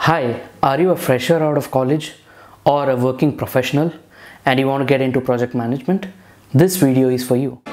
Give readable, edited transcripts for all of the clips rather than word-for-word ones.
Hi, are you a fresher out of college or a working professional and you want to get into project management? This video is for you.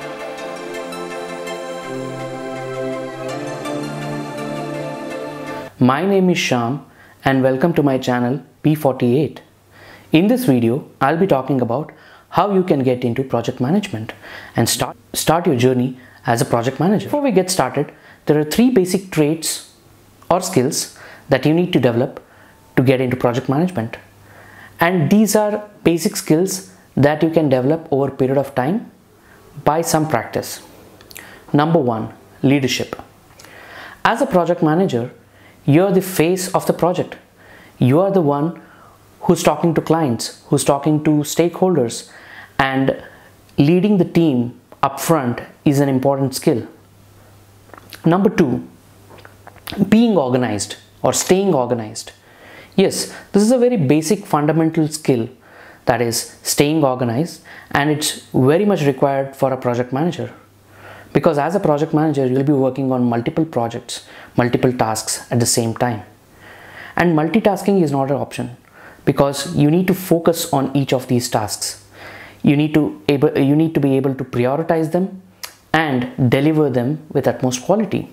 My name is Shyam and welcome to my channel P48. In this video, I'll be talking about how you can get into project management and start your journey as a project manager. Before we get started, there are three basic traits or skills that you need to develop to get into project management. And these are basic skills that you can develop over a period of time by some practice. Number one, leadership. As a project manager, you're the face of the project. You are the one who's talking to clients, who's talking to stakeholders, and leading the team upfront is an important skill. Number two, being organized or staying organized. Yes, this is a very basic fundamental skill, that is staying organized, and it's very much required for a project manager. Because as a project manager, you'll be working on multiple projects, multiple tasks at the same time. And multitasking is not an option because you need to focus on each of these tasks. You need to be able to prioritize them and deliver them with utmost quality.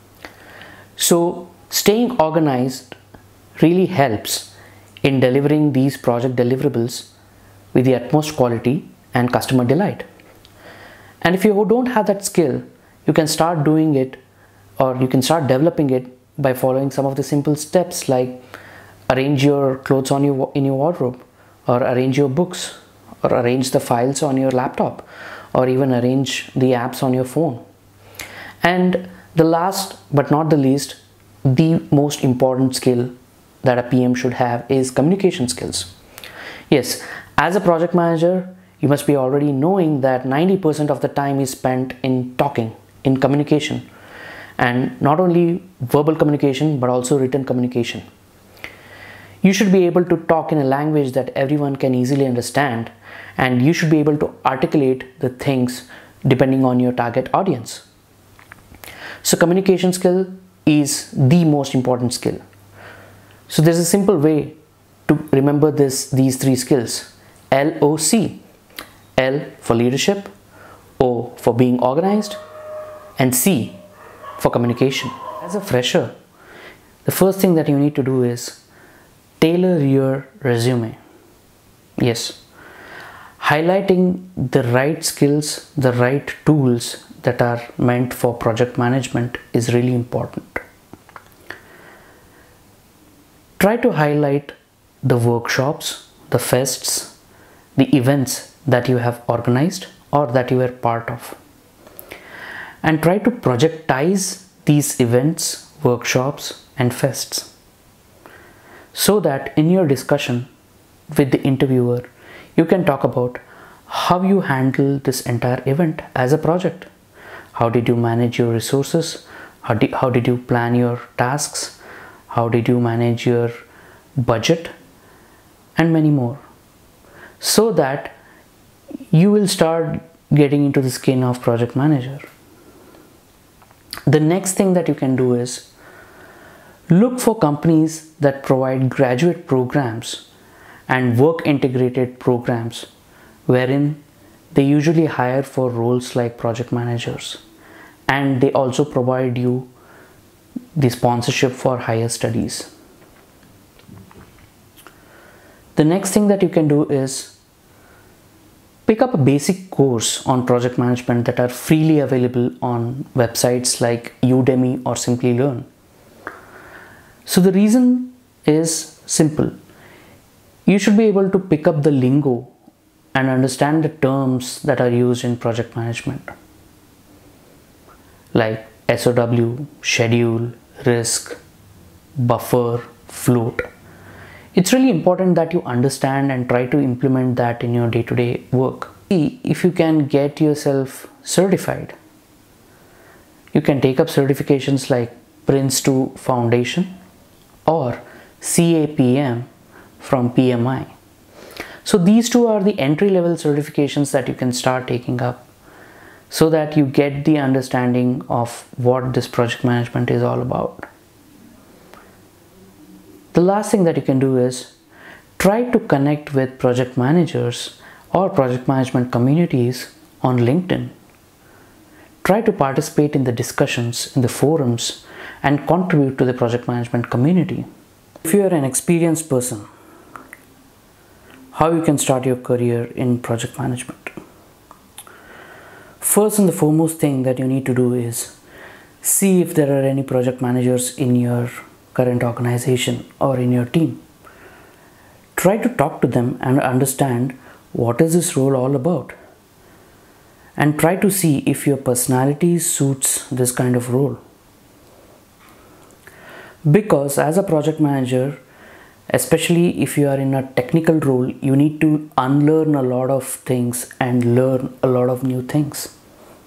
So staying organized really helps in delivering these project deliverables with the utmost quality and customer delight. And if you don't have that skill, you can start doing it, or you can start developing it by following some of the simple steps like arrange your clothes in your wardrobe, or arrange your books, or arrange the files on your laptop, or even arrange the apps on your phone. And the last but not the least, the most important skill that a PM should have is communication skills. Yes, as a project manager, you must be already knowing that 90% of the time is spent in talking, in communication, and not only verbal communication but also written communication. You should be able to talk in a language that everyone can easily understand, and you should be able to articulate the things depending on your target audience. So communication skill is the most important skill. So there's a simple way to remember these three skills. LOC. L for leadership, O for being organized, and C for communication. As a fresher, the first thing that you need to do is tailor your resume. Yes, highlighting the right skills, the right tools that are meant for project management is really important. Try to highlight the workshops, the fests, the events that you have organized or that you were part of. And try to projectize these events, workshops, and fests so that in your discussion with the interviewer, you can talk about how you handle this entire event as a project. How did you manage your resources? How did you plan your tasks? How did you manage your budget? And many more. So that you will start getting into the skin of project manager. The next thing that you can do is look for companies that provide graduate programs and work integrated programs wherein they usually hire for roles like project managers, and they also provide you the sponsorship for higher studies. The next thing that you can do is pick up a basic course on project management that are freely available on websites like Udemy or Simplilearn. So the reason is simple. You should be able to pick up the lingo and understand the terms that are used in project management, like SOW, schedule, risk, buffer, float. It's really important that you understand and try to implement that in your day-to-day work. See if you can get yourself certified. You can take up certifications like Prince2 Foundation or CAPM from PMI. So these two are the entry-level certifications that you can start taking up so that you get the understanding of what this project management is all about. The last thing that you can do is try to connect with project managers or project management communities on LinkedIn. Try to participate in the discussions in the forums and contribute to the project management community. If you are an experienced person, how you can start your career in project management? First and the foremost thing that you need to do is see if there are any project managers in your current organization or in your team. Try to talk to them and understand what is this role all about, and try to see if your personality suits this kind of role. Because as a project manager, especially if you are in a technical role, you need to unlearn a lot of things and learn a lot of new things.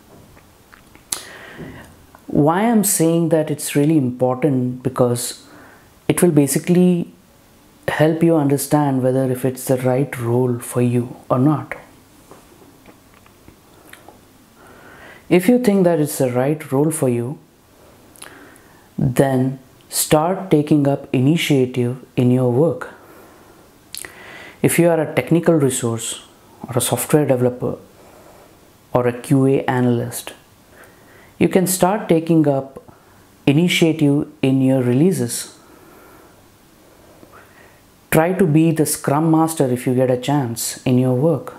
Why I'm saying that it's really important, because it will basically help you understand whether if it's the right role for you or not. If you think that it's the right role for you, then start taking up initiative in your work. If you are a technical resource or a software developer or a QA analyst, you can start taking up initiative in your releases. Try to be the Scrum Master if you get a chance in your work.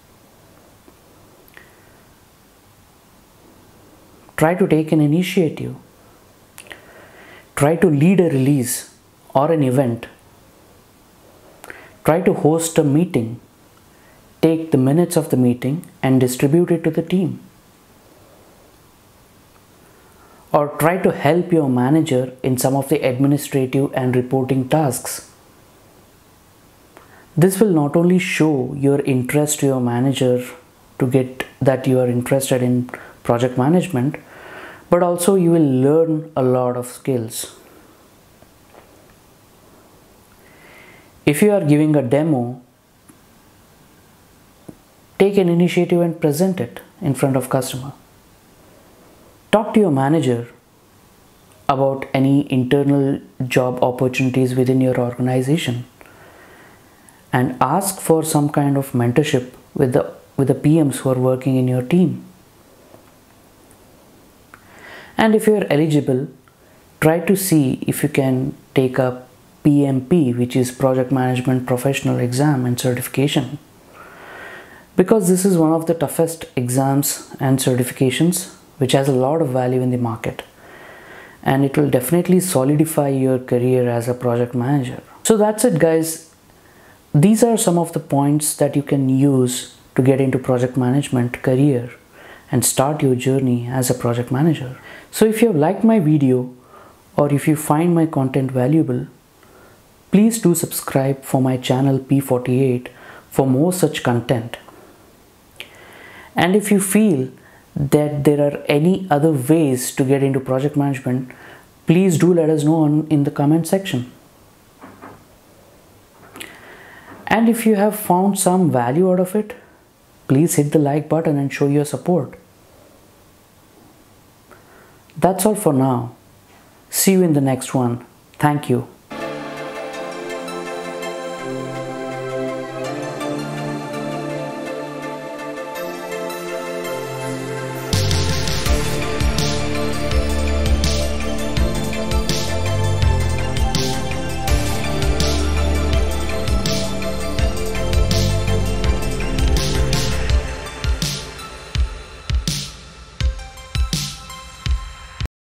Try to take an initiative. Try to lead a release or an event. Try to host a meeting. Take the minutes of the meeting and distribute it to the team. Or try to help your manager in some of the administrative and reporting tasks. This will not only show your interest to your manager to get that you are interested in project management, but also you will learn a lot of skills. If you are giving a demo, take an initiative and present it in front of customer. Talk to your manager about any internal job opportunities within your organization, and ask for some kind of mentorship with the PMs who are working in your team. And if you are eligible, try to see if you can take up PMP, which is Project Management Professional Exam and Certification, because this is one of the toughest exams and certifications which has a lot of value in the market, and it will definitely solidify your career as a project manager. So that's it, guys. These are some of the points that you can use to get into project management career and start your journey as a project manager. So if you have liked my video, or if you find my content valuable, please do subscribe for my channel P48 for more such content. And if you feel that there are any other ways to get into project management, please do let us know in the comment section. And if you have found some value out of it, please hit the like button and show your support. That's all for now. See you in the next one. Thank you.